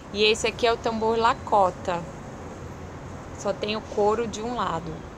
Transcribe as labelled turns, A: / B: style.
A: E esse aqui é o tambor Lakota. Só tem o couro de um lado.